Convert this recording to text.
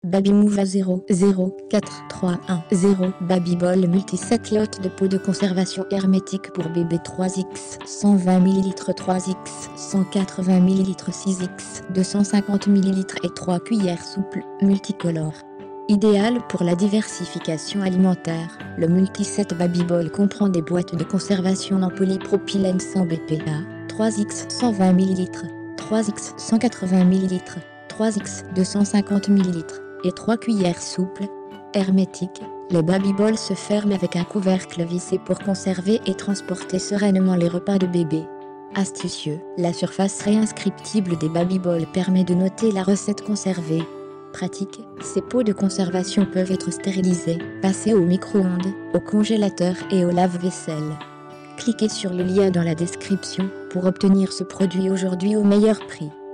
Babymove A0043110 Babyball Multi 7 lots de pots de conservation hermétique pour bébé 3X 120 ml 3X 180 ml 6X 250 ml et 3 cuillères souples multicolores. Idéal pour la diversification alimentaire, le Multi-Set Babyball comprend des boîtes de conservation en polypropylène sans BPA, 3X 120 ml, 3X 180 ml, 3X 250 ml et 3 cuillères souples. Hermétiques, les Babyball se ferment avec un couvercle vissé pour conserver et transporter sereinement les repas de bébé. Astucieux, la surface réinscriptible des Babyball permet de noter la recette conservée. Pratique, ces pots de conservation peuvent être stérilisés, passés au micro-ondes, au congélateur et au lave-vaisselle. Cliquez sur le lien dans la description pour obtenir ce produit aujourd'hui au meilleur prix.